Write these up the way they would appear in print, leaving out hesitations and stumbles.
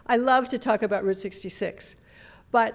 I love to talk about Route 66, but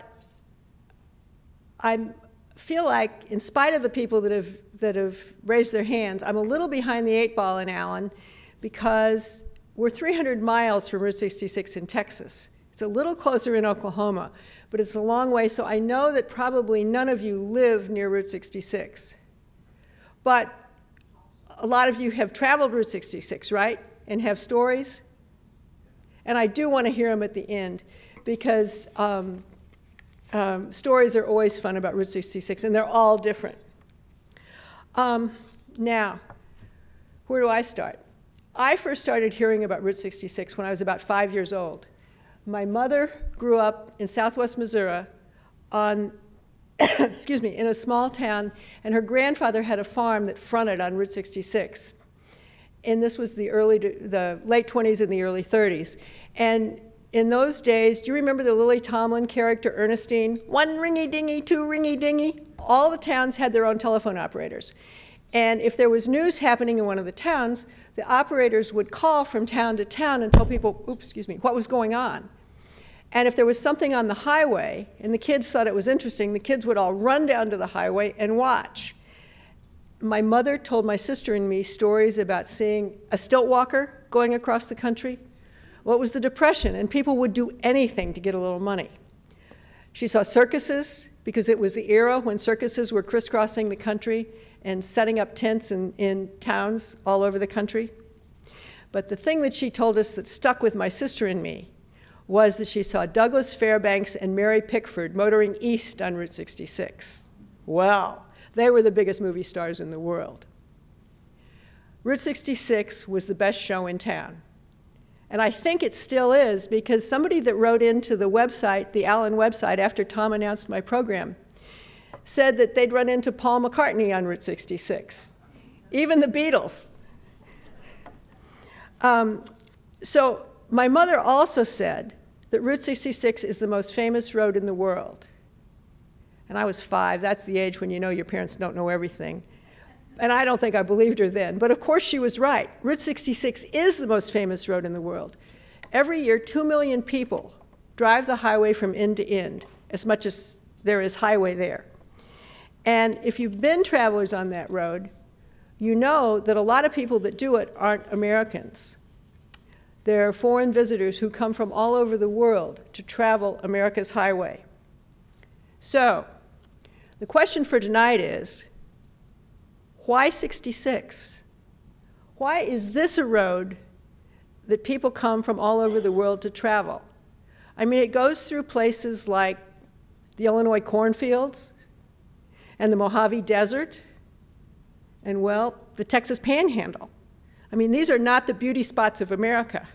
I feel like, in spite of the people that have raised their hands, I'm a little behind the 8 ball in Allen, because we're 300 miles from Route 66 in Texas. It's a little closer in Oklahoma, but it's a long way, so I know that probably none of you live near Route 66. But a lot of you have traveled Route 66, right? And have stories? And I do want to hear them at the end, because stories are always fun about Route 66, and they're all different. Now, where do I start? I first started hearing about Route 66 when I was about 5 years old. My mother grew up in southwest Missouri on, excuse me, in a small town, and her grandfather had a farm that fronted on Route 66. And this was the late 20s and the early 30s. And in those days, do you remember the Lily Tomlin character, Ernestine? 1 ringy-dingy, 2 ringy-dingy. All the towns had their own telephone operators. And if there was news happening in one of the towns, the operators would call from town to town and tell people, oops, excuse me, what was going on. And if there was something on the highway, and the kids thought it was interesting, the kids would all run down to the highway and watch. My mother told my sister and me stories about seeing a stilt walker going across the country. Well, it was the Depression, and people would do anything to get a little money. She saw circuses, because it was the era when circuses were crisscrossing the country and setting up tents in towns all over the country. But the thing that she told us that stuck with my sister and me was that she saw Douglas Fairbanks and Mary Pickford motoring east on Route 66. Well, they were the biggest movie stars in the world. Route 66 was the best show in town. And I think it still is, because somebody that wrote into the website, the Allen website, after Tom announced my program, said that they'd run into Paul McCartney on Route 66, even the Beatles. So my mother also said that Route 66 is the most famous road in the world. And I was 5. That's the age when you know your parents don't know everything. And I don't think I believed her then. But of course she was right. Route 66 is the most famous road in the world. Every year, 2 million people drive the highway from end to end, as much as there is highway there. And if you've been travelers on that road, you know that a lot of people that do it aren't Americans. They're foreign visitors who come from all over the world to travel America's highway. So, the question for tonight is, why 66? Why is this a road that people come from all over the world to travel? I mean, it goes through places like the Illinois cornfields and the Mojave Desert and, well, the Texas Panhandle. I mean, these are not the beauty spots of America.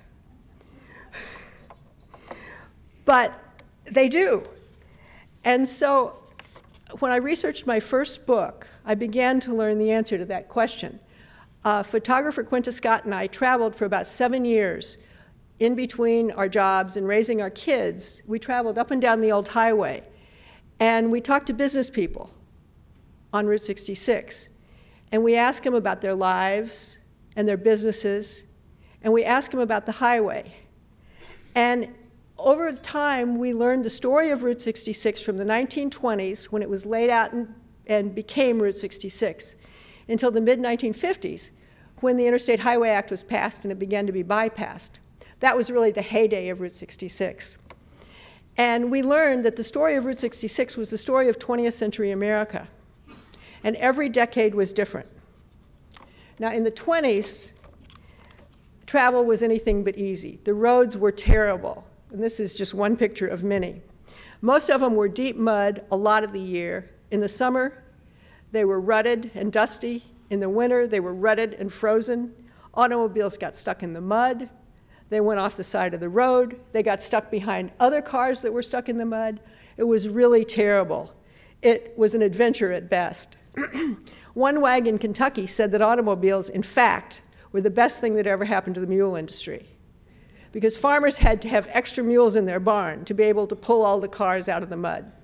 But they do. And so when I researched my first book, I began to learn the answer to that question. Photographer Quinta Scott and I traveled for about 7 years. In between our jobs and raising our kids, we traveled up and down the old highway. And we talked to business people on Route 66. And we asked them about their lives and their businesses. And we asked them about the highway. And over time, we learned the story of Route 66 from the 1920s, when it was laid out and became Route 66, until the mid-1950s, when the Interstate Highway Act was passed and it began to be bypassed. That was really the heyday of Route 66. And we learned that the story of Route 66 was the story of 20th century America. And every decade was different. Now, in the 20s, travel was anything but easy. The roads were terrible. And this is just one picture of many. Most of them were deep mud a lot of the year. In the summer, they were rutted and dusty. In the winter, they were rutted and frozen. Automobiles got stuck in the mud. They went off the side of the road. They got stuck behind other cars that were stuck in the mud. It was really terrible. It was an adventure at best. One wag in Kentucky said that automobiles, in fact, were the best thing that ever happened to the mule industry, because farmers had to have extra mules in their barn to be able to pull all the cars out of the mud.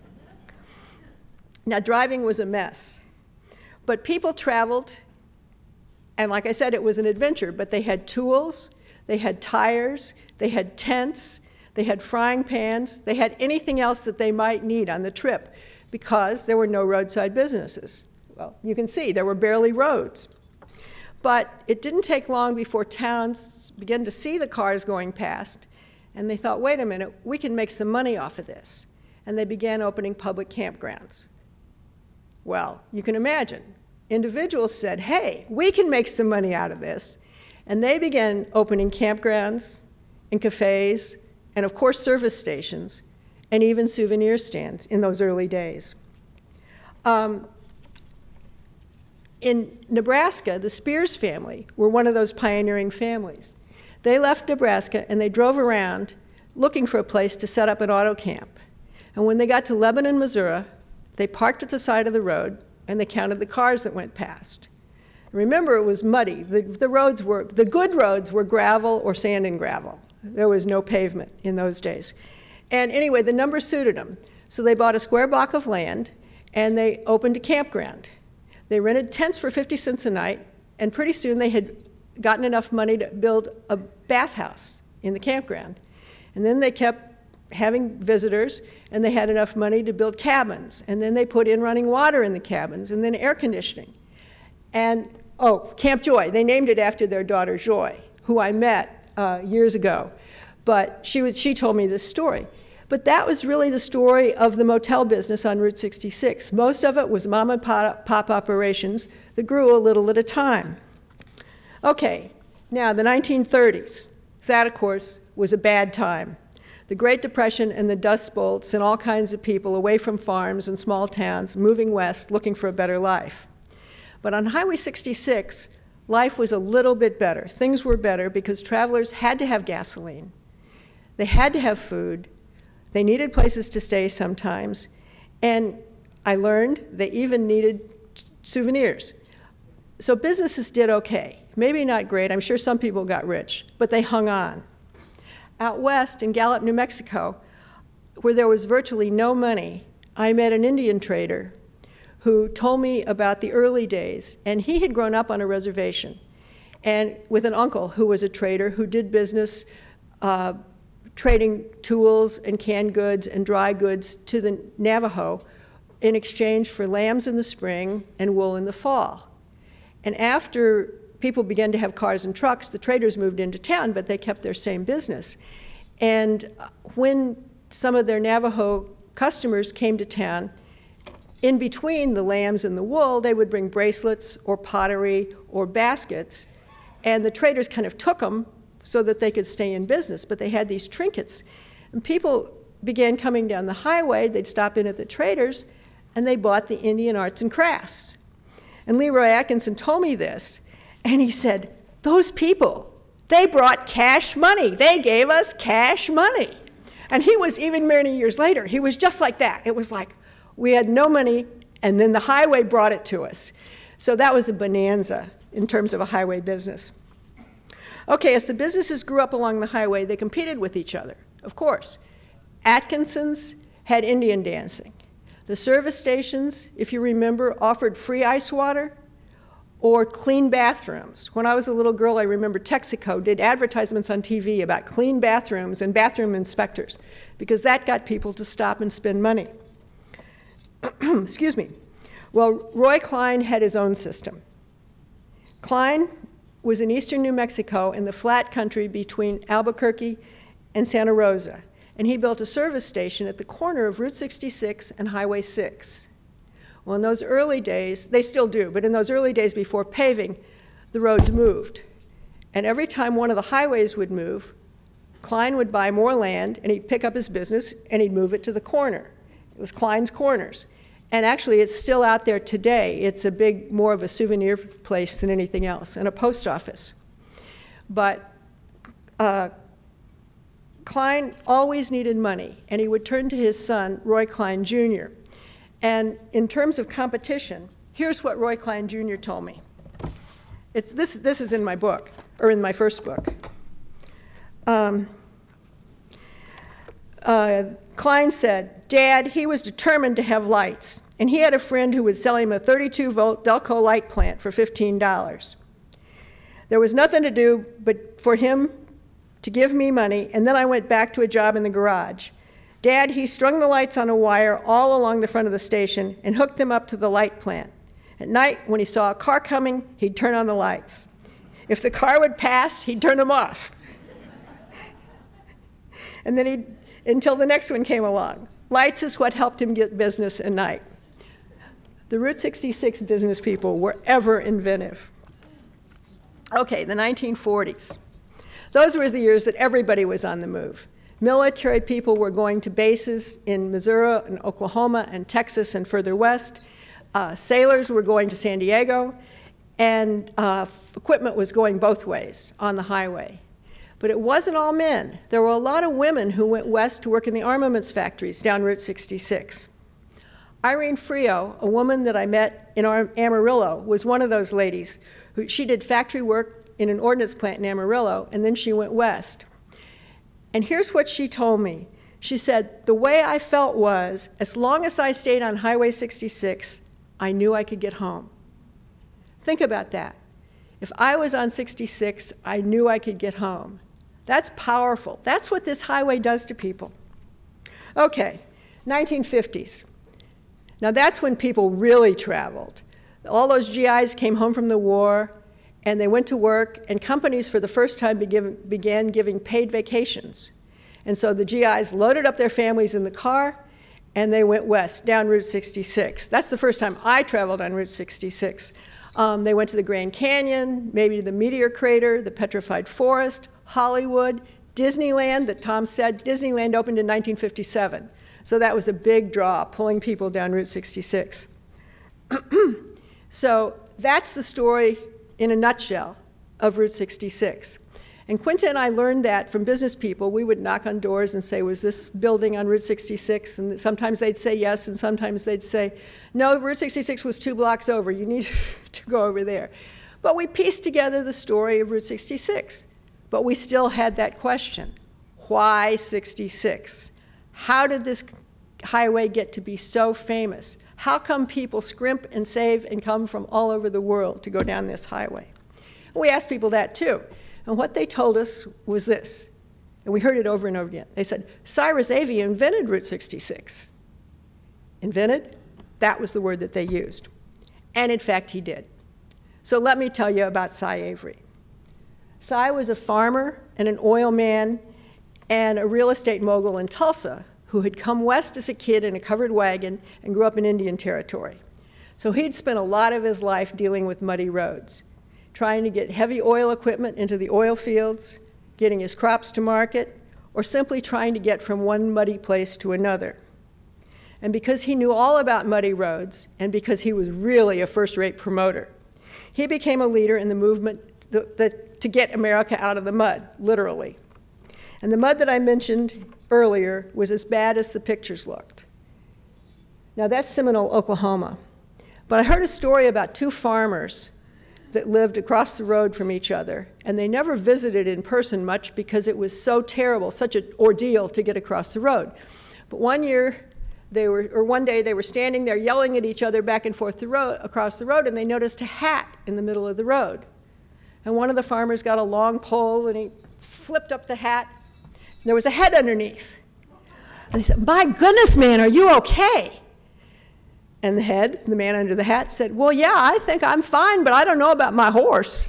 Now, driving was a mess, but people traveled, and like I said, it was an adventure, but they had tools, they had tires, they had tents, they had frying pans, they had anything else that they might need on the trip because there were no roadside businesses. Well, you can see there were barely roads. But it didn't take long before towns began to see the cars going past, and they thought, wait a minute, we can make some money off of this. And they began opening public campgrounds. Well, you can imagine, individuals said, hey, we can make some money out of this. And they began opening campgrounds and cafes, and of course service stations, and even souvenir stands in those early days. In Nebraska, the Spears family were one of those pioneering families. They left Nebraska and they drove around looking for a place to set up an auto camp. And when they got to Lebanon, Missouri, they parked at the side of the road and they counted the cars that went past. Remember, it was muddy. The good roads were gravel or sand and gravel. There was no pavement in those days. And anyway, the number suited them. So they bought a square block of land and they opened a campground. They rented tents for 50 cents a night, and pretty soon they had gotten enough money to build a bathhouse in the campground. And then they kept having visitors, and they had enough money to build cabins. And then they put in running water in the cabins, and then air conditioning. And, oh, Camp Joy, they named it after their daughter Joy, who I met years ago. But she told me this story. But that was really the story of the motel business on Route 66. Most of it was mom and pop operations that grew a little at a time. Okay, now the 1930s. That, of course, was a bad time. The Great Depression and the Dust Bowl sent all kinds of people away from farms and small towns, moving west, looking for a better life. But on Highway 66, life was a little bit better. Things were better because travelers had to have gasoline. They had to have food. They needed places to stay sometimes. And I learned they even needed souvenirs. So businesses did okay. Maybe not great. I'm sure some people got rich, but they hung on. Out west in Gallup, New Mexico, where there was virtually no money, I met an Indian trader who told me about the early days. And he had grown up on a reservation and with an uncle who was a trader who did business trading tools and canned goods and dry goods to the Navajo in exchange for lambs in the spring and wool in the fall. And after people began to have cars and trucks, the traders moved into town, but they kept their same business. And when some of their Navajo customers came to town, in between the lambs and the wool, they would bring bracelets or pottery or baskets, and the traders kind of took them so that they could stay in business, but they had these trinkets. And people began coming down the highway, they'd stop in at the traders, and they bought the Indian arts and crafts. And Leroy Atkinson told me this, and he said, those people, they brought cash money. They gave us cash money. And he was, even many years later, he was just like that. It was like, we had no money, and then the highway brought it to us. So that was a bonanza in terms of a highway business. Okay, as the businesses grew up along the highway, they competed with each other, of course. Atkinson's had Indian dancing. The service stations, if you remember, offered free ice water or clean bathrooms. When I was a little girl, I remember Texaco did advertisements on TV about clean bathrooms and bathroom inspectors because that got people to stop and spend money. Excuse me. Well, Roy Klein had his own system. Klein was in eastern New Mexico in the flat country between Albuquerque and Santa Rosa. And he built a service station at the corner of Route 66 and Highway 6. Well, in those early days, they still do, but in those early days before paving, the roads moved. And every time one of the highways would move, Klein would buy more land and he'd pick up his business and he'd move it to the corner. It was Klein's Corners. And actually, it's still out there today. It's a big, more of a souvenir place than anything else, and a post office. But Klein always needed money, and he would turn to his son, Roy Klein Jr. And in terms of competition, here's what Roy Klein Jr. told me. This is in my book, or in my first book. Klein said, Dad, he was determined to have lights, and he had a friend who would sell him a 32-volt Delco light plant for $15. There was nothing to do but for him to give me money, and then I went back to a job in the garage. Dad, he strung the lights on a wire all along the front of the station and hooked them up to the light plant. At night, when he saw a car coming, he'd turn on the lights. If the car would pass, he'd turn them off. And then until the next one came along. Lights is what helped him get business at night. The Route 66 business people were ever inventive. Okay, the 1940s. Those were the years that everybody was on the move. Military people were going to bases in Missouri and Oklahoma and Texas and further west. Sailors were going to San Diego, and equipment was going both ways on the highway. But it wasn't all men. There were a lot of women who went west to work in the armaments factories down Route 66. Irene Frio, a woman that I met in Amarillo, was one of those ladies. She did factory work in an ordnance plant in Amarillo, and then she went west. And here's what she told me. She said, the way I felt was, as long as I stayed on Highway 66, I knew I could get home. Think about that. If I was on 66, I knew I could get home. That's powerful. That's what this highway does to people. Okay, 1950s. Now that's when people really traveled. All those GIs came home from the war, and they went to work, and companies for the first time began giving paid vacations. And so the GIs loaded up their families in the car, and they went west, down Route 66. That's the first time I traveled on Route 66. They went to the Grand Canyon, maybe to the Meteor Crater, the Petrified Forest, Hollywood, Disneyland, that Tom said. Disneyland opened in 1957. So that was a big draw, pulling people down Route 66. So that's the story in a nutshell of Route 66. And Quinta and I learned that from business people. We would knock on doors and say, was this building on Route 66? And sometimes they'd say yes, and sometimes they'd say, no, Route 66 was 2 blocks over. You need to go over there. But we pieced together the story of Route 66. But we still had that question. Why 66? How did this highway get to be so famous? How come people scrimp and save and come from all over the world to go down this highway? And we asked people that too. And what they told us was this, and we heard it over and over again. They said, Cyrus Avey invented Route 66. Invented? That was the word that they used. And in fact, he did. So let me tell you about Cy Avery. Cy was a farmer and an oil man and a real estate mogul in Tulsa who had come west as a kid in a covered wagon and grew up in Indian Territory. So he'd spent a lot of his life dealing with muddy roads, trying to get heavy oil equipment into the oil fields, getting his crops to market, or simply trying to get from one muddy place to another. And because he knew all about muddy roads, and because he was really a first-rate promoter, he became a leader in the movement to get America out of the mud, literally. And the mud that I mentioned earlier was as bad as the pictures looked. Now that's Seminole, Oklahoma. But I heard a story about 2 farmers that lived across the road from each other, and they never visited in person much because it was so terrible, such an ordeal to get across the road. But one day they were standing there yelling at each other back and forth across the road, and they noticed a hat in the middle of the road. And one of the farmers got a long pole and he flipped up the hat, and there was a head underneath. And he said, "My goodness, man, are you okay?" And the man under the hat said, "Well, yeah, I think I'm fine, but I don't know about my horse."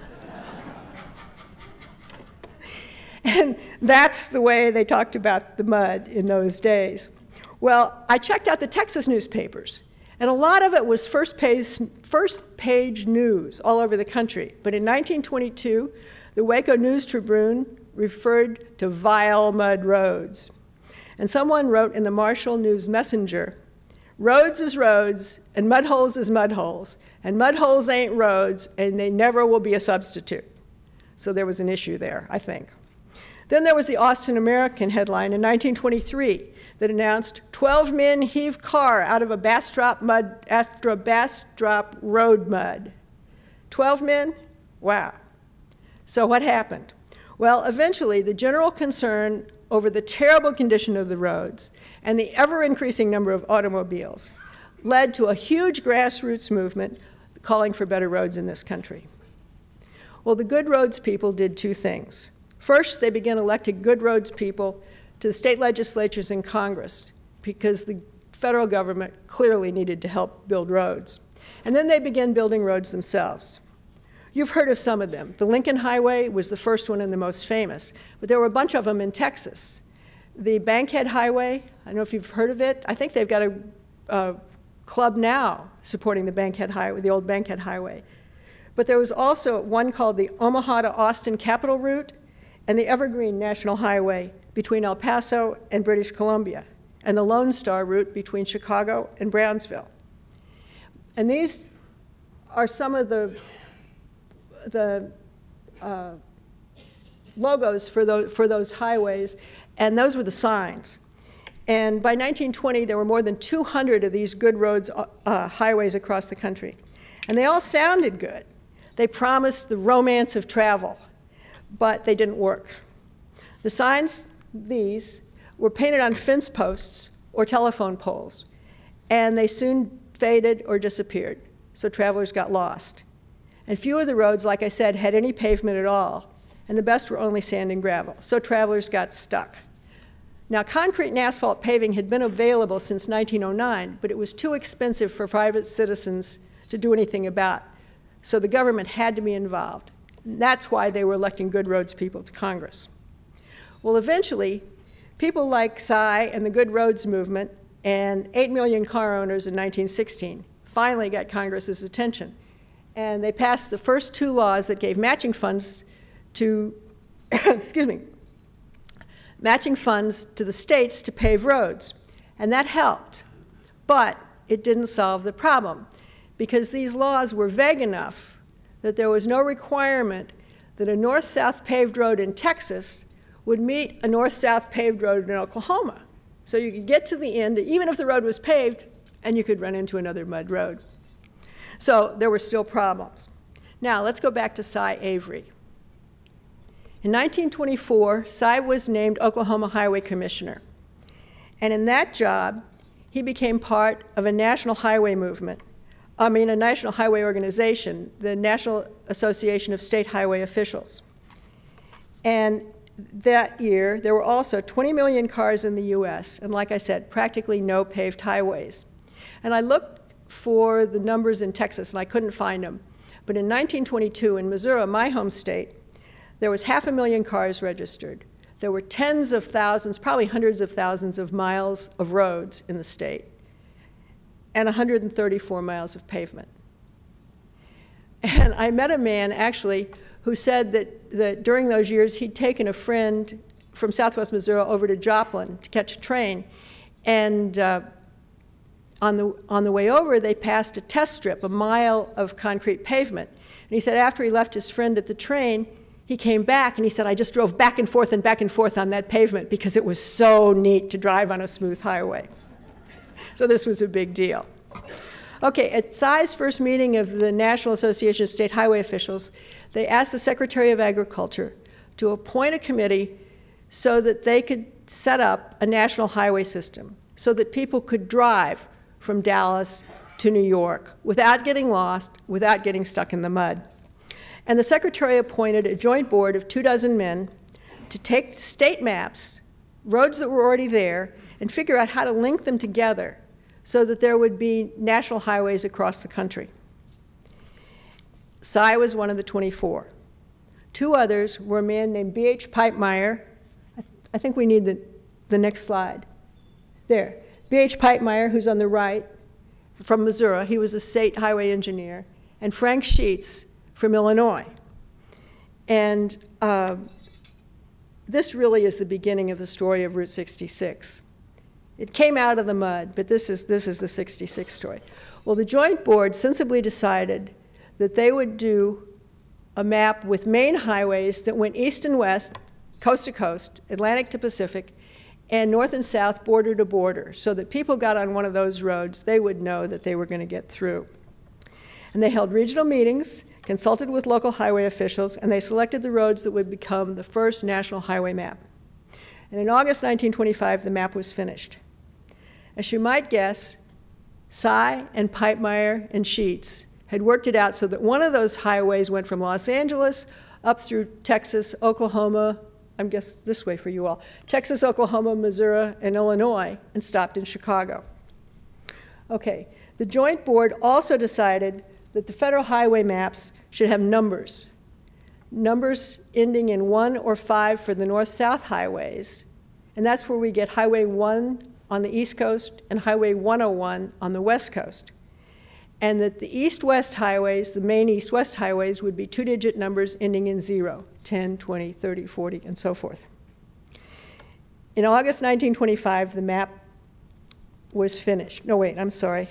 And that's the way they talked about the mud in those days. Well, I checked out the Texas newspapers, and a lot of it was first page news all over the country. But in 1922, the Waco News Tribune referred to vile mud roads. And someone wrote in the Marshall News Messenger, "Roads is roads, and mud holes is mud holes, and mud holes ain't roads, and they never will be a substitute." So there was an issue there, I think. Then there was the Austin American headline in 1923 that announced 12 men heave car out of a Bastrop mud after a Bastrop road mud. 12 men? Wow. So what happened? Well, eventually the general concern over the terrible condition of the roads and the ever-increasing number of automobiles led to a huge grassroots movement calling for better roads in this country. Well, the Good Roads people did 2 things. First, they began electing good roads people to the state legislatures and Congress because the federal government clearly needed to help build roads. And then they began building roads themselves. You've heard of some of them. The Lincoln Highway was the first one and the most famous, but there were a bunch of them in Texas. The Bankhead Highway, I don't know if you've heard of it. I think they've got a club now supporting the Bankhead Highway, the old Bankhead Highway. But there was also one called the Omaha to Austin Capital Route and the Evergreen National Highway between El Paso and British Columbia, and the Lone Star route between Chicago and Brownsville. And these are some of the logos for those highways, and those were the signs. And by 1920, there were more than 200 of these good roads, highways across the country. And they all sounded good. They promised the romance of travel, but they didn't work. The signs, these, were painted on fence posts or telephone poles, and they soon faded or disappeared, so travelers got lost. And few of the roads, like I said, had any pavement at all, and the best were only sand and gravel, so travelers got stuck. Now, concrete and asphalt paving had been available since 1909, but it was too expensive for private citizens to do anything about, so the government had to be involved. And that's why they were electing good roads people to Congress. Well, eventually, people like Cy and the Good Roads movement and 8 million car owners in 1916 finally got Congress's attention. And they passed the first two laws that gave matching funds to, excuse me, matching funds to the states to pave roads. And that helped, but it didn't solve the problem because these laws were vague enough that there was no requirement that a north-south paved road in Texas would meet a north-south paved road in Oklahoma. So you could get to the end, even if the road was paved, and you could run into another mud road. So there were still problems. Now, let's go back to Cy Avery. In 1924, Cy was named Oklahoma Highway Commissioner. And in that job, he became part of a national highway movement. I mean, a national highway organization, the National Association of State Highway Officials. And that year, there were also 20 million cars in the US, and like I said, practically no paved highways. And I looked for the numbers in Texas, and I couldn't find them. But in 1922, in Missouri, my home state, there was 500,000 cars registered. There were tens of thousands, probably hundreds of thousands of miles of roads in the state, and 134 miles of pavement. And I met a man, actually, who said that during those years he'd taken a friend from southwest Missouri over to Joplin to catch a train. And on the way over, they passed a test strip, a mile of concrete pavement. And he said after he left his friend at the train, he came back and he said, I just drove back and forth on that pavement because it was so neat to drive on a smooth highway. So this was a big deal. Okay, at Cy's first meeting of the National Association of State Highway Officials, they asked the Secretary of Agriculture to appoint a committee so that they could set up a national highway system so that people could drive from Dallas to New York without getting lost, without getting stuck in the mud. And the Secretary appointed a joint board of 24 men to take state maps, roads that were already there, and figure out how to link them together so that there would be national highways across the country. Cy was one of the 24. Two others were a man named B.H. Pipemeyer. I think we need the next slide. There. B.H. Pipemeyer, who's on the right, from Missouri. He was a state highway engineer. And Frank Sheets from Illinois. And this really is the beginning of the story of Route 66. It came out of the mud, but this is the 66 story. Well, the joint board sensibly decided that they would do a map with main highways that went east and west, coast to coast, Atlantic to Pacific, and north and south, border to border, so that people got on one of those roads, they would know that they were going to get through. And they held regional meetings, consulted with local highway officials, and they selected the roads that would become the first national highway map. And in August 1925, the map was finished. As you might guess, Cy and Pipemeyer and Sheets had worked it out so that one of those highways went from Los Angeles up through Texas, Oklahoma, I guess this way for you all, Texas, Oklahoma, Missouri, and Illinois, and stopped in Chicago. Okay, the Joint Board also decided that the federal highway maps should have numbers. Numbers ending in 1 or 5 for the north-south highways, and that's where we get Highway 1 on the East Coast and Highway 101 on the West Coast. And that the east-west highways, the main east-west highways, would be 2-digit numbers ending in 0, 10, 20, 30, 40, and so forth. In August 1925, the map was finished. No, wait, I'm sorry.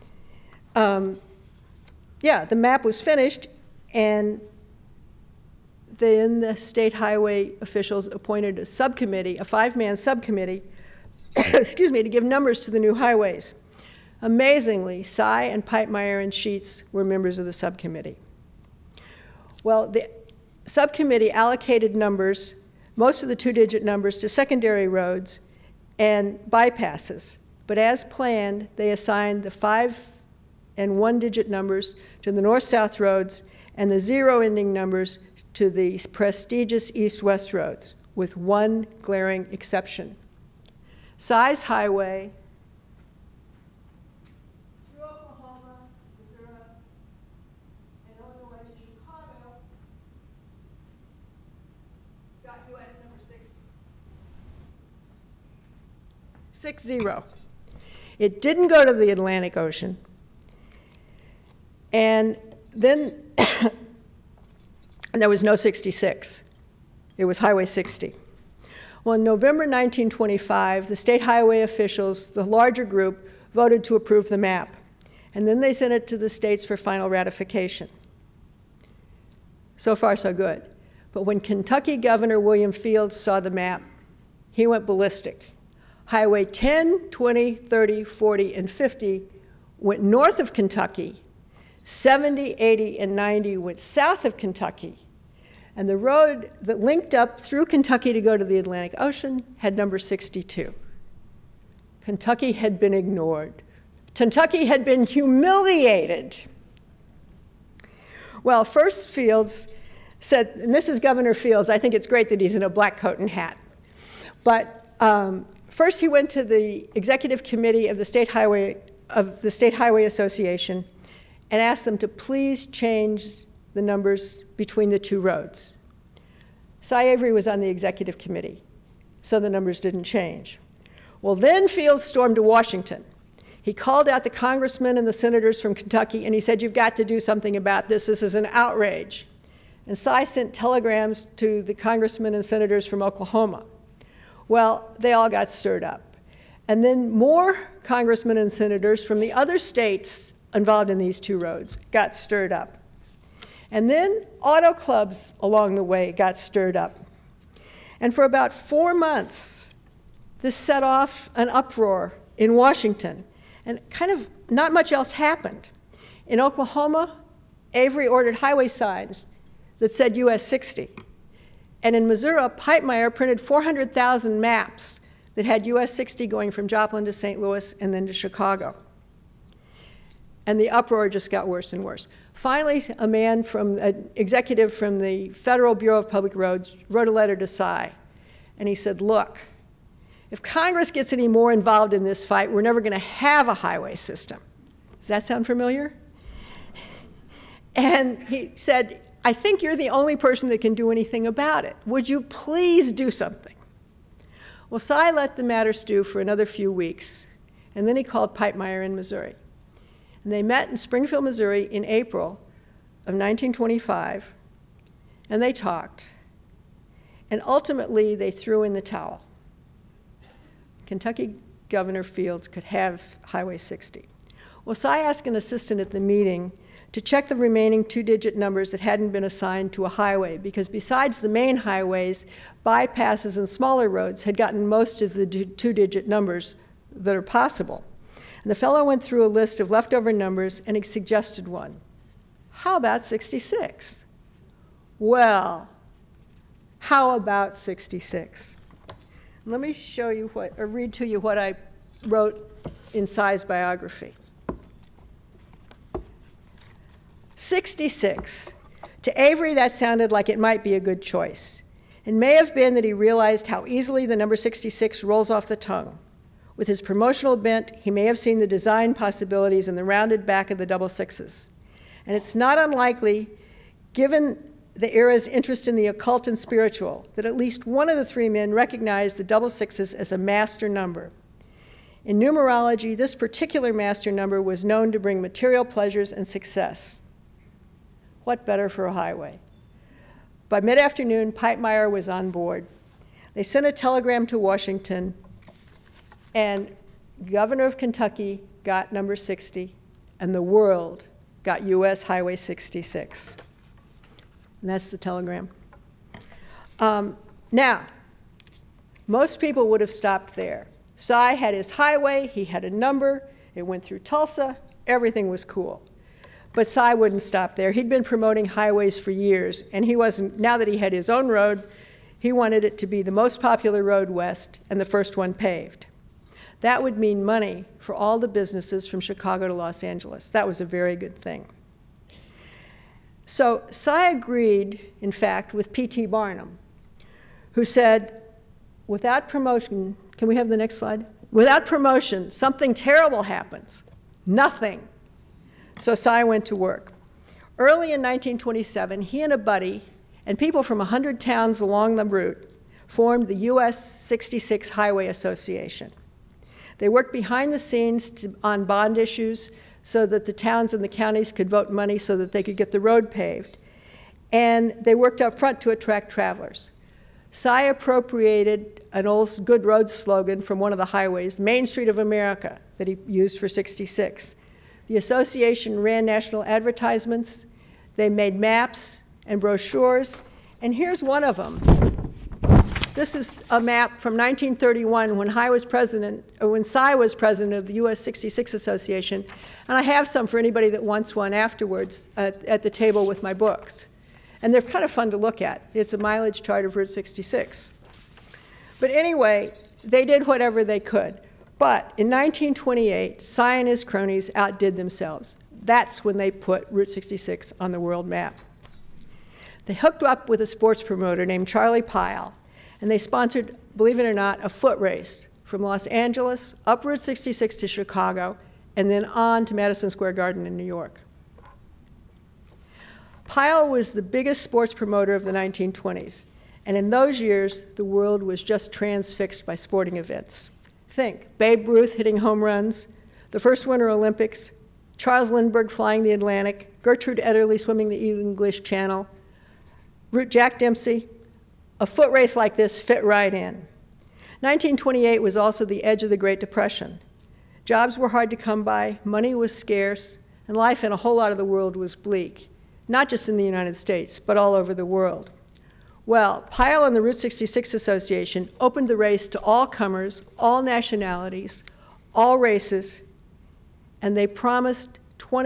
Yeah, the map was finished, and then the state highway officials appointed a subcommittee, a 5-man subcommittee, excuse me, to give numbers to the new highways. Amazingly, Sy and Pipemeyer and Sheets were members of the subcommittee. Well, the subcommittee allocated numbers, most of the 2-digit numbers, to secondary roads and bypasses. But as planned, they assigned the 5 and 1-digit numbers to the north-south roads and the 0-ending numbers to the prestigious east-west roads, with one glaring exception. Sy's highway through Oklahoma, Missouri, and Illinois to Chicago got US number 60. 6-0. It didn't go to the Atlantic Ocean. And then there was no 66. It was Highway 60. Well, in November 1925, the state highway officials, the larger group, voted to approve the map. And then they sent it to the states for final ratification. So far, so good. But when Kentucky Governor William Fields saw the map, he went ballistic. Highway 10, 20, 30, 40, and 50 went north of Kentucky. 70, 80, and 90 went south of Kentucky. And the road that linked up through Kentucky to go to the Atlantic Ocean had number 62. Kentucky had been ignored. Kentucky had been humiliated. Well, first Fields said, and this is Governor Fields, I think it's great that he's in a black coat and hat. But first he went to the executive committee of the State Highway Association and asked them to please change the numbers between the two roads. Sy Avery was on the executive committee, so the numbers didn't change. Well, then Fields stormed to Washington. He called out the congressmen and the senators from Kentucky, and he said, "You've got to do something about this. This is an outrage." And Sy sent telegrams to the congressmen and senators from Oklahoma. Well, they all got stirred up. And then more congressmen and senators from the other states involved in these two roads got stirred up. And then auto clubs along the way got stirred up. And for about 4 months, this set off an uproar in Washington. And kind of not much else happened. In Oklahoma, Avery ordered highway signs that said US 60. And in Missouri, Pipemeyer printed 400,000 maps that had US 60 going from Joplin to St. Louis and then to Chicago. And the uproar just got worse and worse. Finally, an executive from the Federal Bureau of Public Roads wrote a letter to Sy. And he said, "Look, if Congress gets any more involved in this fight, we're never going to have a highway system." Does that sound familiar? And he said, "I think you're the only person that can do anything about it. Would you please do something?" Well, Sy let the matter stew for another few weeks, and then he called Pipemeyer in Missouri. And they met in Springfield, Missouri in April of 1925, and they talked. And ultimately, they threw in the towel. Kentucky Governor Fields could have Highway 60. Well, Sy asked an assistant at the meeting to check the remaining 2-digit numbers that hadn't been assigned to a highway, because besides the main highways, bypasses and smaller roads had gotten most of the 2-digit numbers that are possible. And the fellow went through a list of leftover numbers and he suggested one. How about 66? Well, how about 66? Let me show you or read to you what I wrote in Sy's biography. 66, To Avery, that sounded like it might be a good choice. It may have been that he realized how easily the number 66 rolls off the tongue. With his promotional bent, he may have seen the design possibilities in the rounded back of the double sixes. And it's not unlikely, given the era's interest in the occult and spiritual, that at least one of the three men recognized the double sixes as a master number. In numerology, this particular master number was known to bring material pleasures and success. What better for a highway? By mid-afternoon, Pipemeyer was on board. They sent a telegram to Washington, and Governor of Kentucky got number 60, and the world got US Highway 66. And that's the telegram. Now, most people would have stopped there. Cy had his highway, he had a number, it went through Tulsa, everything was cool. But Cy wouldn't stop there. He'd been promoting highways for years, and he wasn't, now that he had his own road, he wanted it to be the most popular road west and the first one paved. That would mean money for all the businesses from Chicago to Los Angeles. That was a very good thing. So Cy agreed, in fact, with P.T. Barnum, who said, without promotion, can we have the next slide? Without promotion, something terrible happens. Nothing. So Cy went to work. Early in 1927, he and a buddy and people from 100 towns along the route formed the US 66 Highway Association. They worked behind the scenes on bond issues so that the towns and the counties could vote money so that they could get the road paved. And they worked up front to attract travelers. Cy appropriated an old Good Roads slogan from one of the highways, Main Street of America, that he used for 66. The association ran national advertisements. They made maps and brochures. And here's one of them. This is a map from 1931 when Cy was president of the US 66 Association. And I have some for anybody that wants one afterwards at the table with my books. And they're kind of fun to look at. It's a mileage chart of Route 66. But anyway, they did whatever they could. But in 1928, Cy and his cronies outdid themselves. That's when they put Route 66 on the world map. They hooked up with a sports promoter named Charlie Pyle, and they sponsored, believe it or not, a foot race from Los Angeles up Route 66 to Chicago, and then on to Madison Square Garden in New York. Pyle was the biggest sports promoter of the 1920s, and in those years, the world was just transfixed by sporting events. Think, Babe Ruth hitting home runs, the first Winter Olympics, Charles Lindbergh flying the Atlantic, Gertrude Ederle swimming the English Channel, Jack Dempsey. A foot race like this fit right in. 1928 was also the edge of the Great Depression. Jobs were hard to come by, money was scarce, and life in a whole lot of the world was bleak, not just in the United States, but all over the world. Well, Pyle and the Route 66 Association opened the race to all comers, all nationalities, all races, and they promised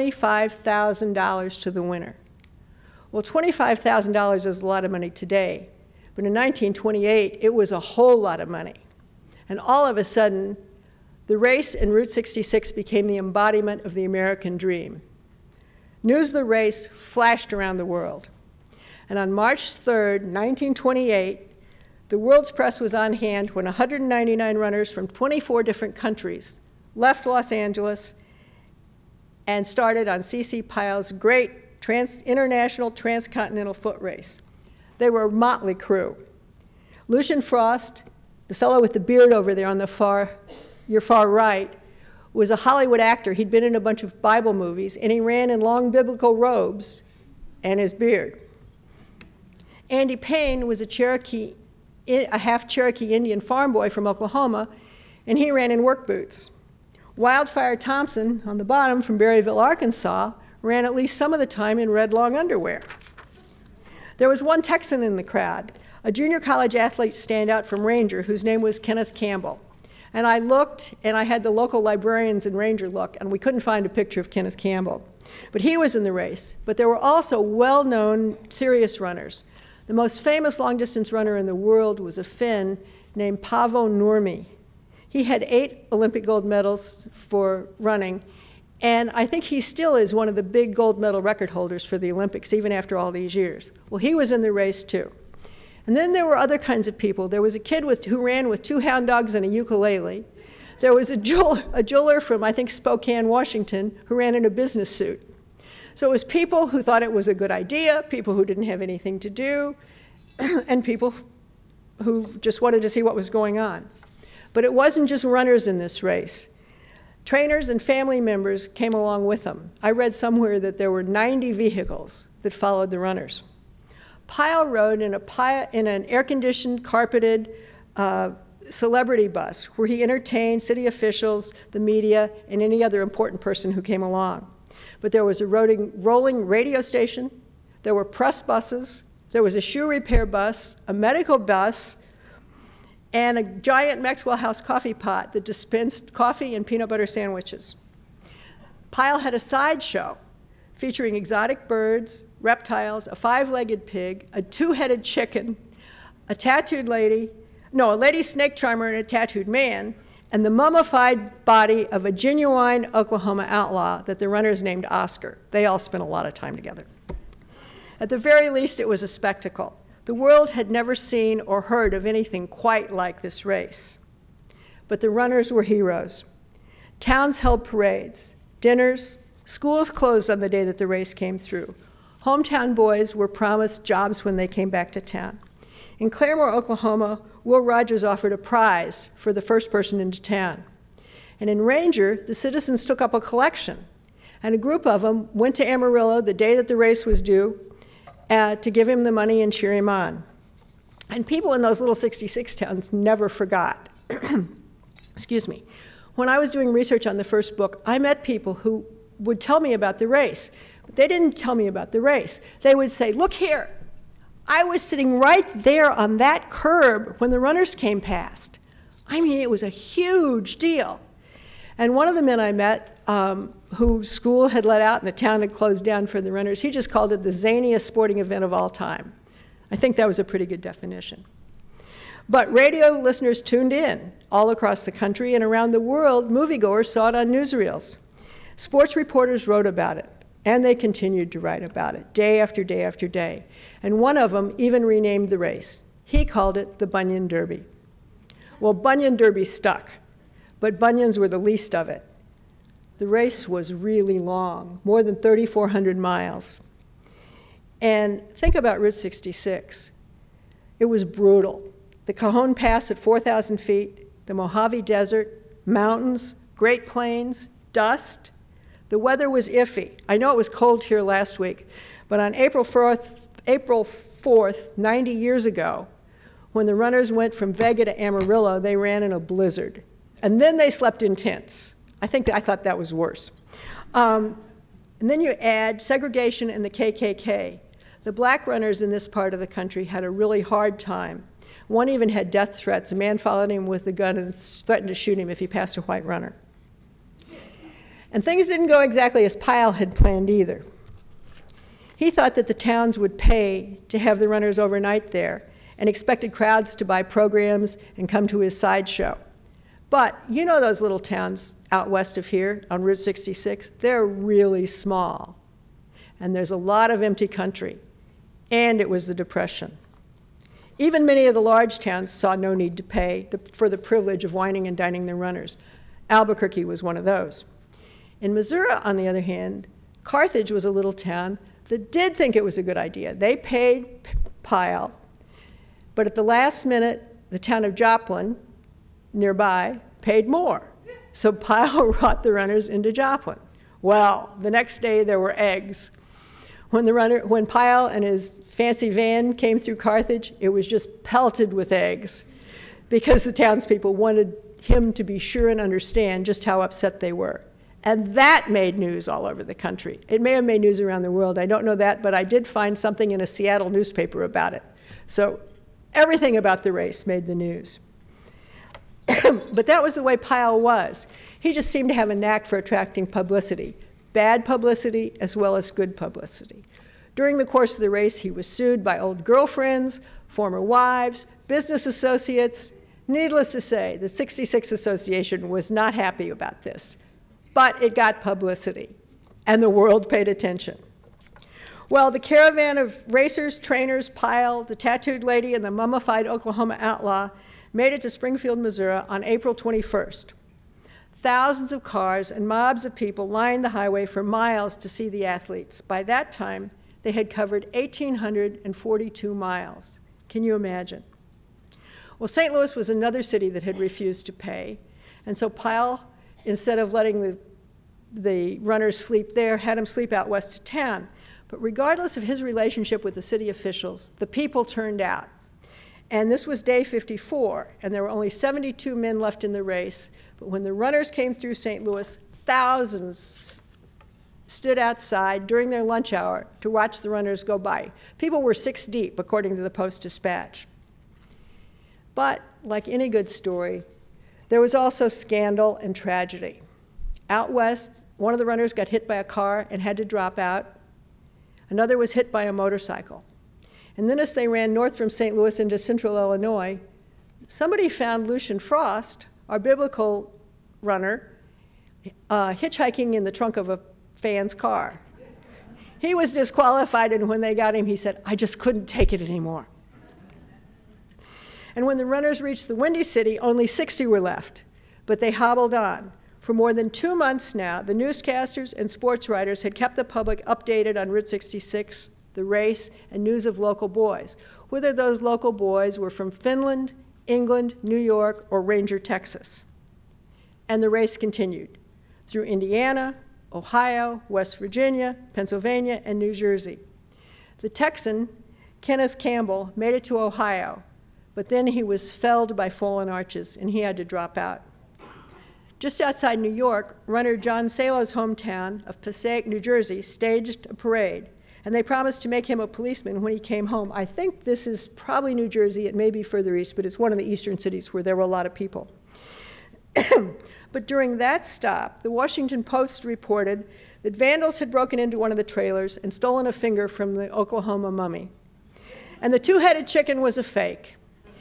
$25,000 to the winner. Well, $25,000 is a lot of money today, but in 1928, it was a whole lot of money. And all of a sudden, the race in Route 66 became the embodiment of the American dream. News of the race flashed around the world. And on March 3rd, 1928, the world's press was on hand when 199 runners from 24 different countries left Los Angeles and started on C.C. Pyle's great international transcontinental foot race. They were a motley crew. Lucian Frost, the fellow with the beard over there on your far right, was a Hollywood actor. He'd been in a bunch of Bible movies, and he ran in long biblical robes and his beard. Andy Payne was a half Cherokee Indian farm boy from Oklahoma, and he ran in work boots. Wildfire Thompson, on the bottom from Berryville, Arkansas, ran at least some of the time in red long underwear. There was one Texan in the crowd, a junior college athlete standout from Ranger whose name was Kenneth Campbell. And I looked, and I had the local librarians in Ranger look, and we couldn't find a picture of Kenneth Campbell. But he was in the race. But there were also well-known serious runners. The most famous long-distance runner in the world was a Finn named Paavo Nurmi. He had 8 Olympic gold medals for running, And I think he still is one of the big gold medal record holders for the Olympics, even after all these years. Well, he was in the race too. And then there were other kinds of people. There was a kid who ran with 2 hound dogs and a ukulele. There was a jeweler from, I think, Spokane, Washington, who ran in a business suit. So it was people who thought it was a good idea, people who didn't have anything to do, and people who just wanted to see what was going on. But it wasn't just runners in this race. Trainers and family members came along with them. I read somewhere that there were 90 vehicles that followed the runners. Pyle rode in an air-conditioned, carpeted celebrity bus where he entertained city officials, the media, and any other important person who came along. But there was a rolling radio station, there were press buses, there was a shoe repair bus, a medical bus, and a giant Maxwell House coffee pot that dispensed coffee and peanut butter sandwiches. Pyle had a sideshow featuring exotic birds, reptiles, a 5-legged pig, a 2-headed chicken, a tattooed lady, a lady snake charmer and a tattooed man, and the mummified body of a genuine Oklahoma outlaw that the runners named Oscar. They all spent a lot of time together. At the very least, it was a spectacle. The world had never seen or heard of anything quite like this race. But the runners were heroes. Towns held parades, dinners, schools closed on the day that the race came through. Hometown boys were promised jobs when they came back to town. In Claremore, Oklahoma, Will Rogers offered a prize for the first person into town. And in Ranger, the citizens took up a collection, and a group of them went to Amarillo the day that the race was due to give him the money and cheer him on. And people in those little 66 towns never forgot. Excuse me. When I was doing research on the first book, I met people who would tell me about the race. But they didn't tell me about the race. They would say, look here, I was sitting right there on that curb when the runners came past. I mean, it was a huge deal. And one of the men I met, whose school had let out and the town had closed down for the runners, he just called it the zaniest sporting event of all time. I think that was a pretty good definition. But radio listeners tuned in all across the country, and around the world, moviegoers saw it on newsreels. Sports reporters wrote about it, and they continued to write about it day after day after day. And one of them even renamed the race. He called it the Bunyan Derby. Well, Bunyan Derby stuck, but bunions were the least of it. The race was really long, more than 3,400 miles. And think about Route 66. It was brutal. The Cajon Pass at 4,000 feet, the Mojave Desert, mountains, Great Plains, dust. The weather was iffy. I know it was cold here last week, but on April 4th, 90 years ago, when the runners went from Vega to Amarillo, they ran in a blizzard. And then they slept in tents. I thought that was worse. And then you add segregation and the KKK. The black runners in this part of the country had a really hard time. One even had death threats. A man followed him with a gun and threatened to shoot him if he passed a white runner. And things didn't go exactly as Pyle had planned either. He thought that the towns would pay to have the runners overnight there and expected crowds to buy programs and come to his sideshow. But you know those little towns out west of here on Route 66? They're really small. And there's a lot of empty country. And it was the Depression. Even many of the large towns saw no need to pay for the privilege of wining and dining their runners. Albuquerque was one of those. In Missouri, on the other hand, Carthage was a little town that did think it was a good idea. They paid Pyle, but at the last minute, the town of Joplin, nearby, paid more. So Pyle brought the runners into Joplin. Well, the next day there were eggs. When Pyle and his fancy van came through Carthage, it was just pelted with eggs because the townspeople wanted him to be sure and understand just how upset they were. And that made news all over the country. It may have made news around the world, I don't know that, but I did find something in a Seattle newspaper about it. So everything about the race made the news. But that was the way Pyle was. He just seemed to have a knack for attracting publicity, bad publicity as well as good publicity. During the course of the race, he was sued by old girlfriends, former wives, business associates. Needless to say, the 66 Association was not happy about this. but it got publicity, and the world paid attention. Well, the caravan of racers, trainers, Pyle, the tattooed lady, and the mummified Oklahoma outlaw made it to Springfield, Missouri on April 21st. Thousands of cars and mobs of people lined the highway for miles to see the athletes. By that time, they had covered 1,842 miles. Can you imagine? Well, St. Louis was another city that had refused to pay, and so Pyle, instead of letting the runners sleep there, had them sleep out west of town. But regardless of his relationship with the city officials, the people turned out. And this was day 54, and there were only 72 men left in the race. But when the runners came through St. Louis, thousands stood outside during their lunch hour to watch the runners go by. People were 6 deep, according to the Post-Dispatch. But like any good story, there was also scandal and tragedy. Out west, one of the runners got hit by a car and had to drop out. Another was hit by a motorcycle. And then as they ran north from St. Louis into central Illinois, somebody found Lucian Frost, our biblical runner, hitchhiking in the trunk of a fan's car. He was disqualified, and when they got him, he said, "I just couldn't take it anymore." And when the runners reached the Windy City, only 60 were left, but they hobbled on. For more than 2 months now, the newscasters and sports writers had kept the public updated on Route 66, the race, and news of local boys, whether those local boys were from Finland, England, New York, or Ranger, Texas. And the race continued through Indiana, Ohio, West Virginia, Pennsylvania, and New Jersey. The Texan, Kenneth Campbell, made it to Ohio, but then he was felled by fallen arches, and he had to drop out. Just outside New York, runner John Salo's hometown of Passaic, New Jersey, staged a parade, and they promised to make him a policeman when he came home. I think this is probably New Jersey. It may be further east, but it's one of the eastern cities where there were a lot of people. But during that stop, the Washington Post reported that vandals had broken into one of the trailers and stolen a finger from the Oklahoma mummy. And the two-headed chicken was a fake.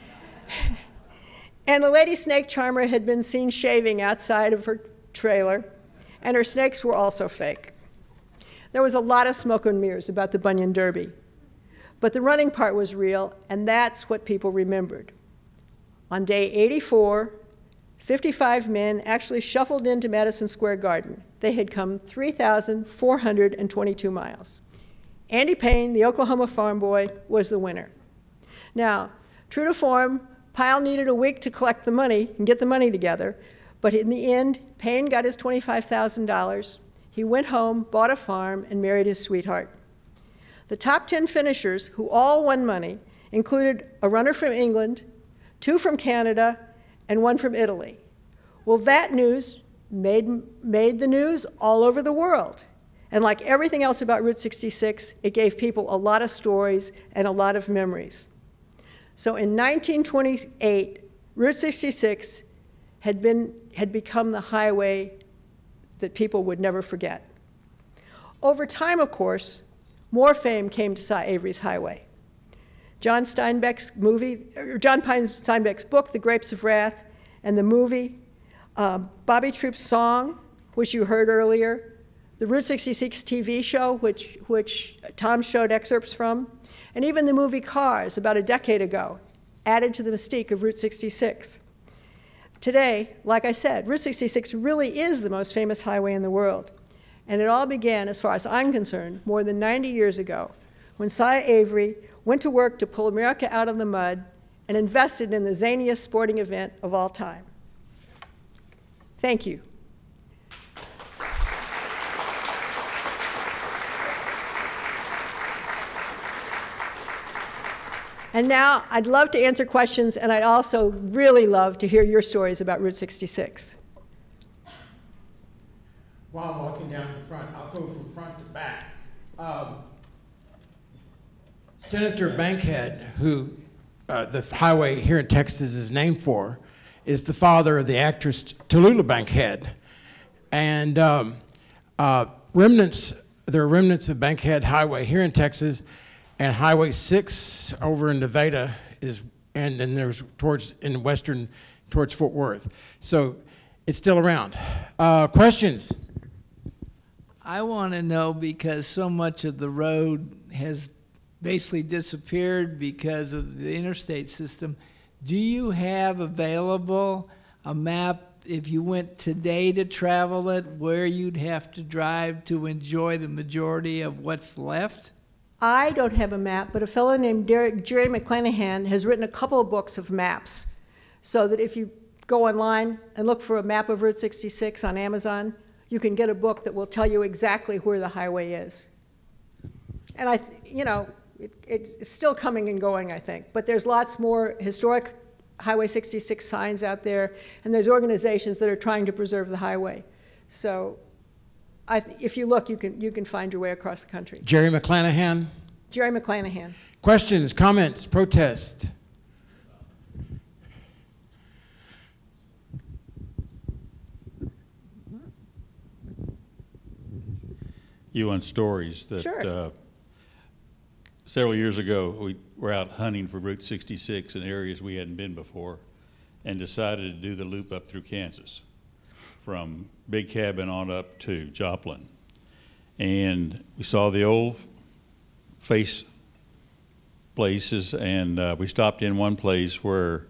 And the lady snake charmer had been seen shaving outside of her trailer, and her snakes were also fake. There was a lot of smoke and mirrors about the Bunyan Derby, but the running part was real, and that's what people remembered. On day 84, 55 men actually shuffled into Madison Square Garden. They had come 3,422 miles. Andy Payne, the Oklahoma farm boy, was the winner. Now, true to form, Pyle needed a week to collect the money and get the money together, but in the end, Payne got his $25,000. He went home, bought a farm, and married his sweetheart. The top 10 finishers, who all won money, included a runner from England, 2 from Canada, and 1 from Italy. Well, that news made the news all over the world. And like everything else about Route 66, it gave people a lot of stories and a lot of memories. So in 1928, Route 66 had become the highway that people would never forget. Over time, of course, more fame came to Cy Avery's highway. John Steinbeck's book, The Grapes of Wrath, and the movie, Bobby Troupe's song, which you heard earlier, the Route 66 TV show, which Tom showed excerpts from, and even the movie Cars, about a decade ago, added to the mystique of Route 66. Today, like I said, Route 66 really is the most famous highway in the world. And it all began, as far as I'm concerned, more than 90 years ago, when Cy Avery went to work to pull America out of the mud and invested in the zaniest sporting event of all time. Thank you. And now I'd love to answer questions, and I'd also really love to hear your stories about Route 66. While I'm walking down the front, I'll go from front to back. Senator Bankhead, who the highway here in Texas is named for, is the father of the actress Tallulah Bankhead. And there are remnants of Bankhead Highway here in Texas, and Highway 6 over in Nevada and then there's towards Fort Worth. So it's still around. Questions? I want to know, because so much of the road has basically disappeared because of the interstate system, do you have available a map if you went today to travel it, where you'd have to drive to enjoy the majority of what's left? I don't have a map, but a fellow named Jerry McClanahan has written a couple of books of maps, so that if you go online and look for a map of Route 66 on Amazon, you can get a book that will tell you exactly where the highway is. And it's still coming and going, I think, but there's lots more historic Highway 66 signs out there, and there's organizations that are trying to preserve the highway. So if you look, you can find your way across the country. Jerry McClanahan? Jerry McClanahan. Questions, comments, protest? You want stories that Sure. Several years ago we were out hunting for Route 66 in areas we hadn't been before, and decided to do the loop up through Kansas from Big Cabin on up to Joplin. And we saw the old face places, and we stopped in one place where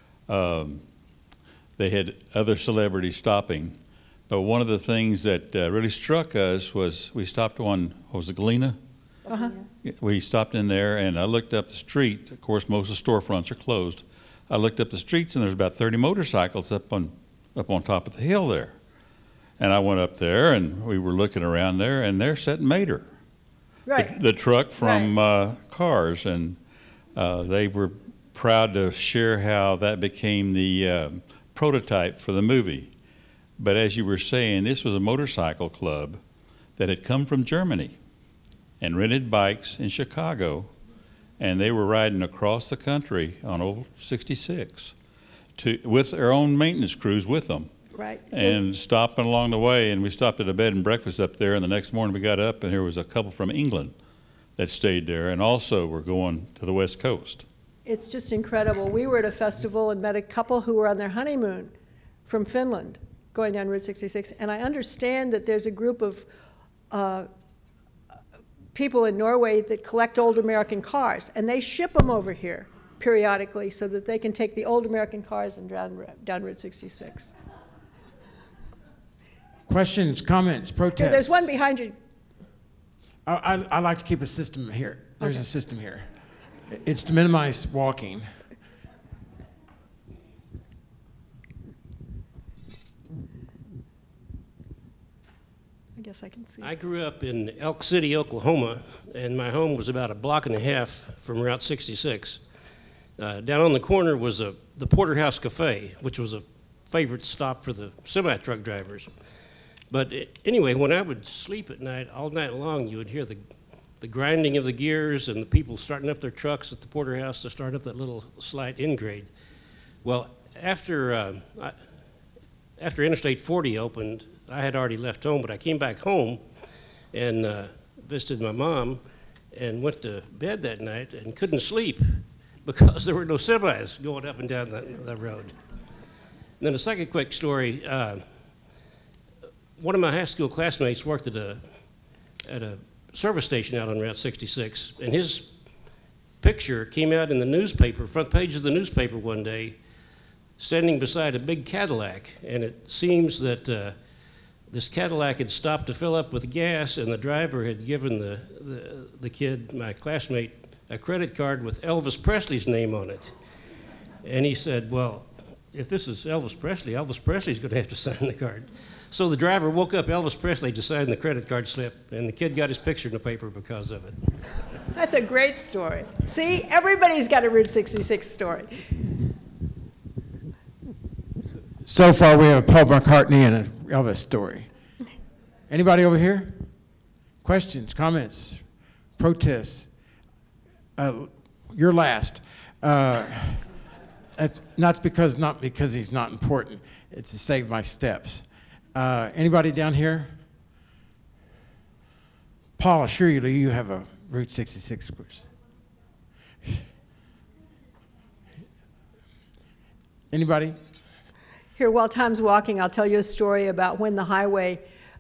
they had other celebrities stopping. But one of the things that really struck us was we stopped on, what was it, Galena? Uh-huh. We stopped in there, and I looked up the street. Of course, most of the storefronts are closed. I looked up the streets, and there's about 30 motorcycles up on top of the hill there. And I went up there, and we were looking around there, and they're setting Mater, Right. the truck from Cars, and they were proud to share how that became the prototype for the movie. But as you were saying, this was a motorcycle club that had come from Germany and rented bikes in Chicago, and they were riding across the country on old 66 with their own maintenance crews with them. Right. And stopping along the way, and we stopped at a bed and breakfast up there, and the next morning we got up, and there was a couple from England that stayed there, and also were going to the West Coast. It's just incredible. We were at a festival and met a couple who were on their honeymoon from Finland, going down Route 66, and I understand that there's a group of people in Norway that collect old American cars, and they ship them over here periodically so that they can take the old American cars and down Route 66. Questions, comments, protests? Yeah, there's one behind you. I like to keep a system here. There's Okay. a system here. It's to minimize walking. I guess I can see. I grew up in Elk City, Oklahoma, and my home was about a block and a half from Route 66. Down on the corner was the Porterhouse Cafe, which was a favorite stop for the semi-truck drivers. But anyway, when I would sleep at night, all night long, you would hear the grinding of the gears and the people starting up their trucks at the Porterhouse to start up that little slight in-grade. Well, after Interstate 40 opened, I had already left home, but I came back home and visited my mom and went to bed that night and couldn't sleep because there were no semis going up and down the road. And then a second quick story. One of my high school classmates worked at a service station out on Route 66, and his picture came out in the newspaper, front page of the newspaper one day, standing beside a big Cadillac, and it seems that this Cadillac had stopped to fill up with gas, and the driver had given the kid, my classmate, a credit card with Elvis Presley's name on it. And he said, well, if this is Elvis Presley's going to have to sign the card. So the driver woke up Elvis Presley to sign the credit card slip, and the kid got his picture in the paper because of it. That's a great story. See, everybody's got a Route 66 story. So far, we have a Paul McCartney and an Elvis story. Anybody over here? Questions, comments, protests? You're last. That's not because he's not important. It's to save my steps. Anybody down here? Paul, assure you have a Route 66 course. Anybody? Here, while Tom's walking, I'll tell you a story about when the highway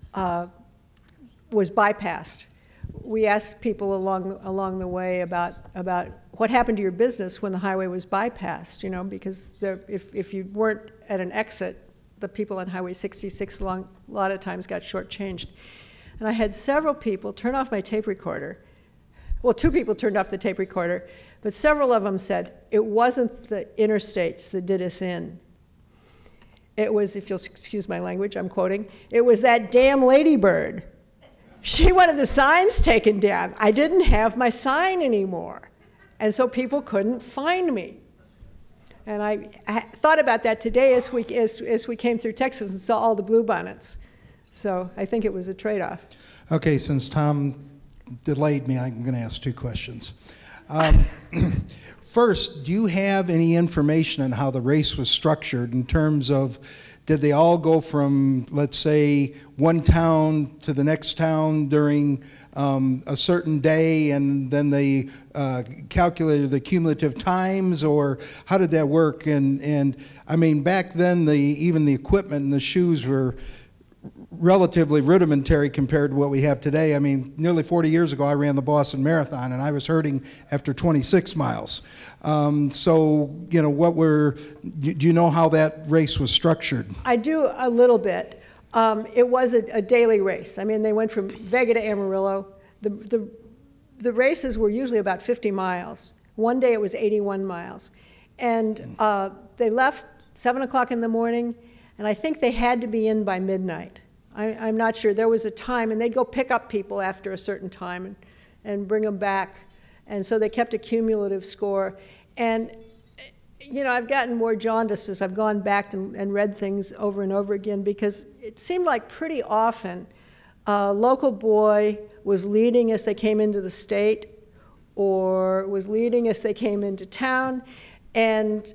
was bypassed. We asked people along the way about what happened to your business when the highway was bypassed, you know, because if you weren't at an exit, the people on Highway 66 a lot of times got shortchanged. And I had several people turn off my tape recorder. Well, 2 people turned off the tape recorder, but several of them said, it wasn't the interstates that did us in. It was, if you'll excuse my language, I'm quoting, it was that damn ladybird. She wanted the signs taken down. I didn't have my sign anymore. And so people couldn't find me. And I thought about that today as we came through Texas and saw all the bluebonnets. So I think it was a trade-off. Okay, since Tom delayed me, I'm going to ask 2 questions. First, do you have any information on how the race was structured in terms of, did they all go from, let's say, one town to the next town during a certain day, and then they calculated the cumulative times, or how did that work? And I mean, back then, even the equipment and the shoes were relatively rudimentary compared to what we have today. I mean, nearly 40 years ago, I ran the Boston Marathon, and I was hurting after 26 miles. So, you know, do you know how that race was structured? I do a little bit. It was a daily race. I mean, they went from Vega to Amarillo. The races were usually about 50 miles. One day it was 81 miles. And they left 7 o'clock in the morning, and I think they had to be in by midnight. I'm not sure. There was a time, and they'd go pick up people after a certain time and bring them back. And so they kept a cumulative score. And, you know, I've gotten more jaundiced as I've gone back and read things over and over again, because it seemed like pretty often a local boy was leading as they came into the state, or was leading as they came into town. And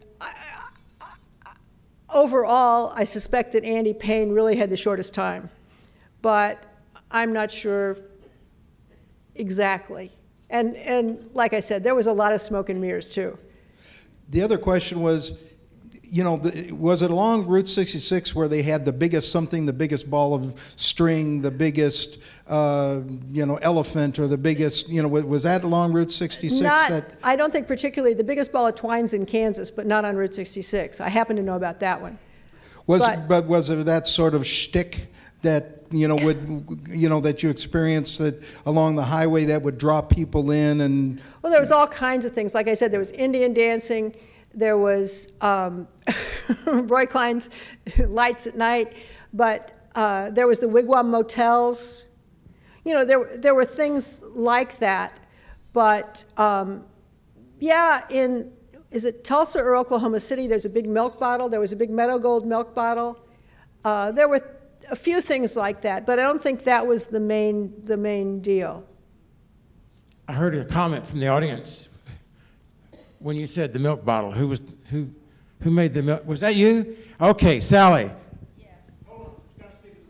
overall, I suspect that Andy Payne really had the shortest time, but I'm not sure exactly. And like I said, there was a lot of smoke and mirrors too. The other question was, you know, was it along Route 66 where they had the biggest ball of string, the biggest, you know, elephant, or the biggest, you know, was that along Route 66? I don't think particularly. The biggest ball of twine's in Kansas, but not on Route 66. I happen to know about that one. But was it that sort of shtick that, you know, that you experienced that along the highway that would draw people in? And well, there was all kinds of things. Like I said, there was Indian dancing. There was Roy Klein's lights at night, but there was the wigwam motels. You know, there were things like that. But yeah, is it Tulsa or Oklahoma City? There's a big milk bottle. There was a big Meadow Gold milk bottle. There were a few things like that, but I don't think that was the main deal. I heard a comment from the audience when you said the milk bottle. Who made the milk? Was that you? Okay, Sally. Yes. Hold on, you gotta speak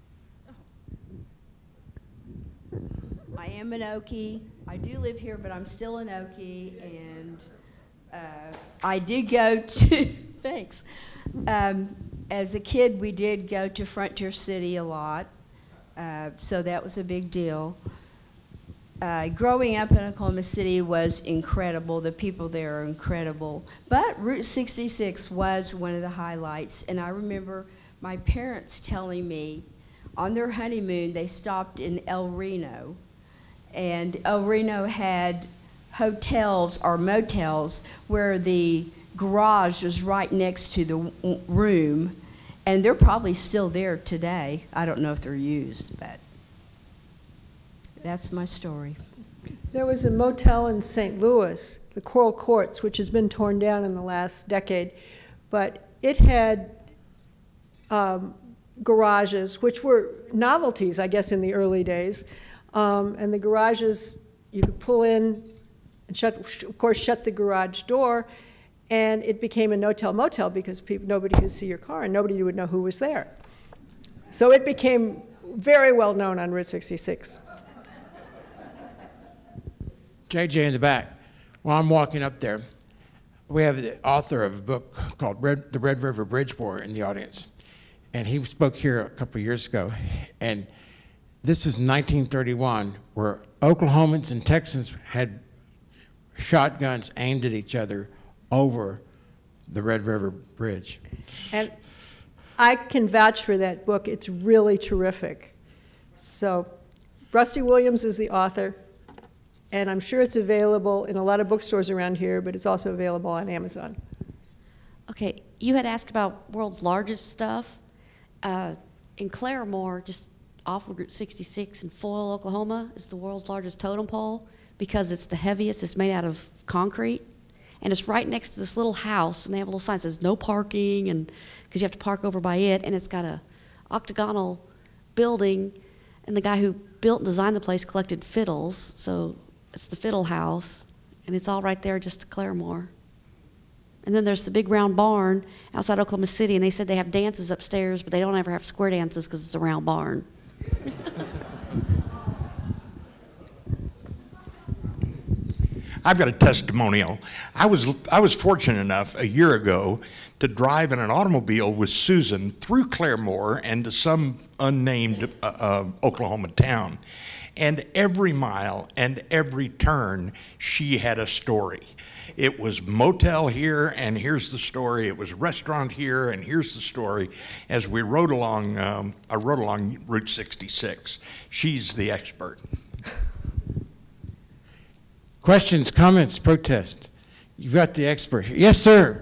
to the mic. I am an Okie. I do live here, but I'm still an Okie, and I did go to, thanks. As a kid, we did go to Frontier City a lot, so that was a big deal. Growing up in Oklahoma City was incredible. The people there are incredible. But Route 66 was one of the highlights, and I remember my parents telling me on their honeymoon they stopped in El Reno, and El Reno had hotels or motels where the garage was right next to the room, and they're probably still there today. I don't know if they're used, but that's my story. There was a motel in St. Louis, the Coral Courts, which has been torn down in the last decade, but it had garages, which were novelties, I guess, in the early days. And the garages, you could pull in and shut the garage door, and it became a no-tell motel because nobody could see your car and nobody would know who was there. So it became very well known on Route 66. JJ in the back. While I'm walking up there, we have the author of a book called The Red River Bridge War in the audience. And he spoke here a couple of years ago. And this was 1931, where Oklahomans and Texans had shotguns aimed at each other over the Red River Bridge. And I can vouch for that book. It's really terrific. So Rusty Williams is the author, and I'm sure it's available in a lot of bookstores around here, but it's also available on Amazon. Okay, you had asked about world's largest stuff. In Claremore, just off of Route 66 in Foyle, Oklahoma, is the world's largest totem pole because it's the heaviest. It's made out of concrete, and it's right next to this little house, and they have a little sign that says no parking, and because you have to park over by it, and it's got a octagonal building, and the guy who built and designed the place collected fiddles, so it's the fiddle house, and it's all right there just to Claremore. And then there's the big round barn outside Oklahoma City, and they said they have dances upstairs, but they don't ever have square dances because it's a round barn. I've got a testimonial. I was fortunate enough a year ago to drive in an automobile with Susan through Claremore and to some unnamed Oklahoma town. And every mile and every turn, she had a story. It was motel here, and here's the story. It was restaurant here, and here's the story. As we rode along, I rode along Route 66. She's the expert. Questions, comments, protests? You've got the expert here. Yes, sir.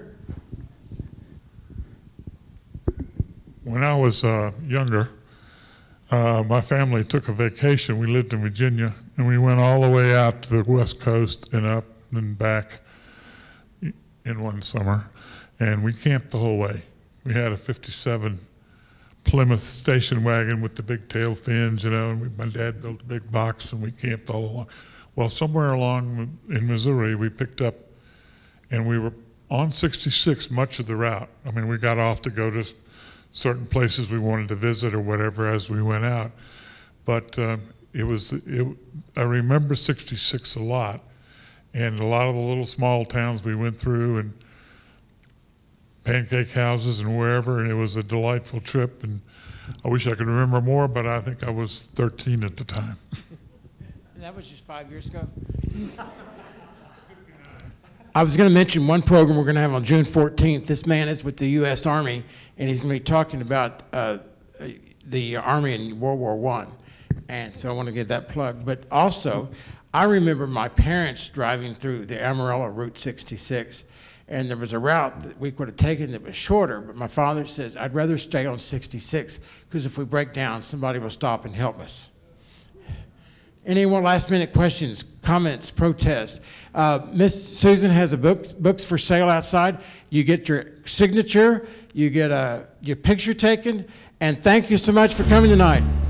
When I was younger, my family took a vacation. We lived in Virginia, and we went all the way out to the West Coast and up and back in one summer, and we camped the whole way. We had a 57 Plymouth station wagon with the big tail fins, you know, and my dad built a big box, and we camped all along. Well, somewhere along in Missouri, we picked up, and we were on 66 much of the route. I mean, we got off to go to certain places we wanted to visit or whatever as we went out. But I remember 66 a lot. And a lot of the little small towns we went through and pancake houses and wherever, and it was a delightful trip. And I wish I could remember more, but I think I was 13 at the time. And that was just 5 years ago? I was going to mention one program we're going to have on June 14th. This man is with the U.S. Army, and he's going to be talking about the Army in World War I. And so I want to get that plug. But also, I remember my parents driving through the Amarillo Route 66, and there was a route that we could have taken that was shorter, but my father says, I'd rather stay on 66, because if we break down, somebody will stop and help us. Any more last-minute questions, comments, protests? Miss Susan has books for sale outside. You get your signature, you get your picture taken, and thank you so much for coming tonight.